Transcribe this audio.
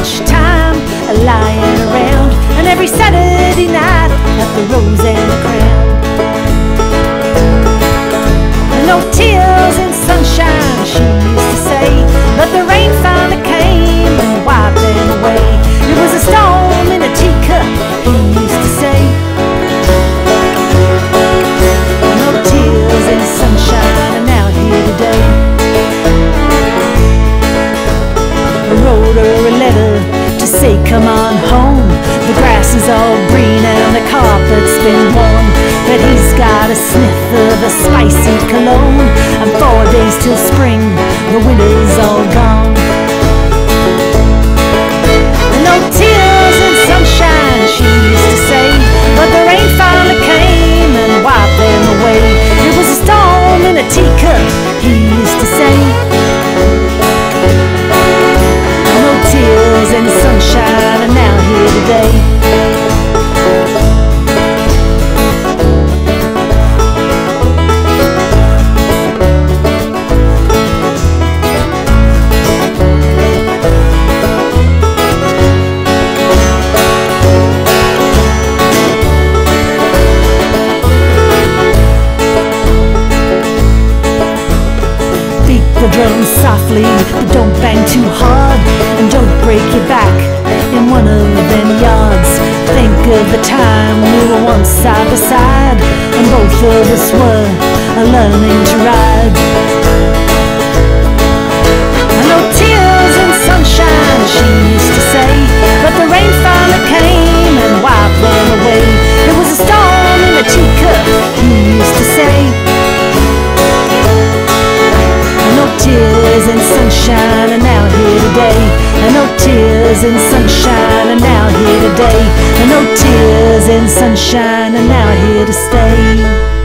lunchtime, lying around, and every Saturday night at the Rose and the Crown. No tears in sunshine, she used to say, but the rain finally came and wiped them away. It was a storm in a teacup, he used to say. No tears in sunshine, and now here today. I wrote her a letter to say come on home. The grass is all green and the carpet's been worn, but he's got a sniff of a spicy cologne. And 4 days till spring, the winter's all gone. No tears in sunshine, she used to say, but the rain finally came and wiped them away. It was a storm in a teacup, he used to say. No tears in sunshine, and now here today. The drums softly, but don't bang too hard, and don't break your back in one of them yards. Think of the time we were once side by side, and both of us were learning to ride. No tears in sunshine, she used to say, but the rain finally came and wiped them away. It was a storm in a teacup, he used to say. No tears in sunshine, and now here today. And no tears in sunshine, and now here today. And no tears in sunshine, and now here to stay.